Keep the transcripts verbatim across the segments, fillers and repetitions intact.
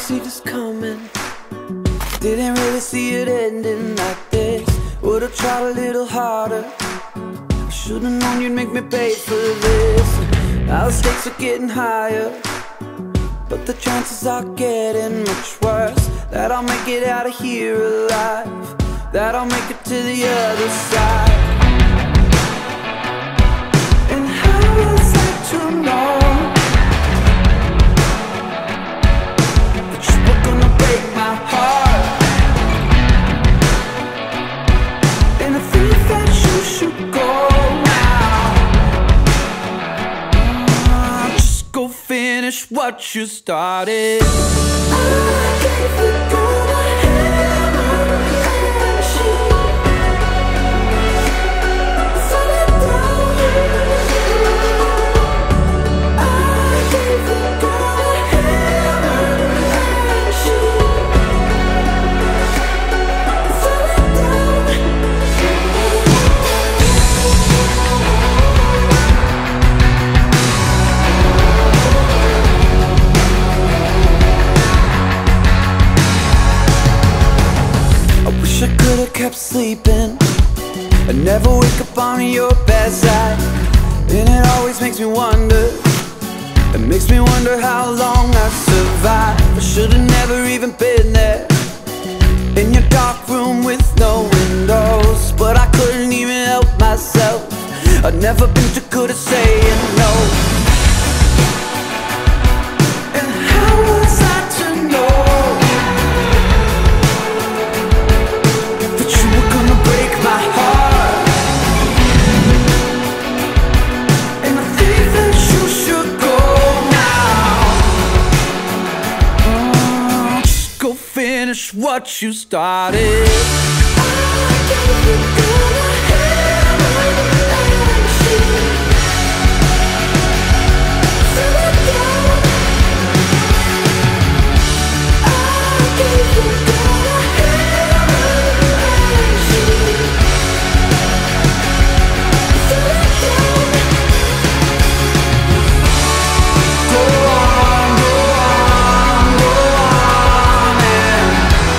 see this coming. Didn't really see it ending like this. Would've tried a little harder. Should've known you'd make me pay for this. Now the stakes are getting higher, but the chances are getting much worse. That I'll make it out of here alive, that I'll make it to the other side. And how was I to know that you were gonna break my heart? And I think that you should go now. uh, Just go finish what you started. I gave you good hammer and she set it down. I gave you good hammer and she set it down. I wish I could've kept sleeping and never wake up on your bedside. And it always makes me wonder, it makes me wonder how long I've survived. I should've never even been there, in your dark room with no windows. But I couldn't even help myself, I'd never been too good at saying no. And how was I to know that you were gonna break my heart? And I think that you should go now. Oh, just go finish what you started. I gave you good hammer and she set it down. I gave you good hammer and she set it down. Go on, go on, go on, and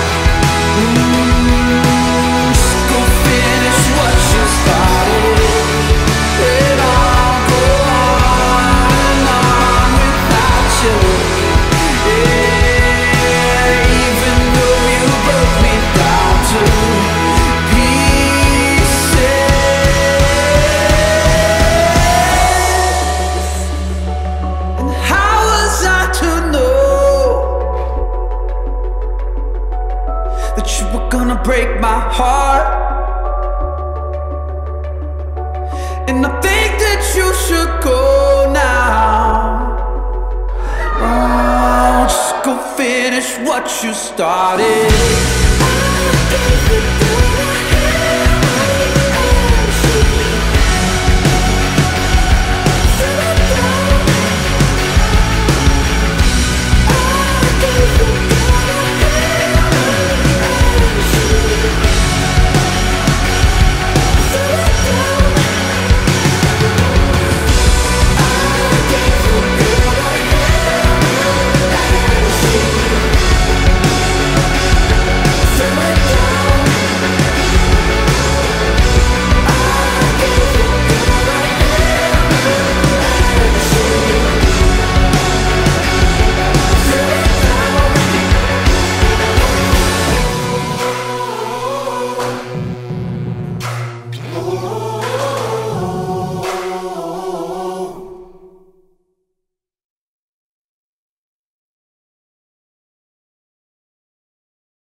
mm, just go finish what you started. And I'll go on and on without you. Yeah, even though you broke me down to pieces. And how was I to know that you were gonna break my heart? And I think that you should go now. Oh, just go finish what you started.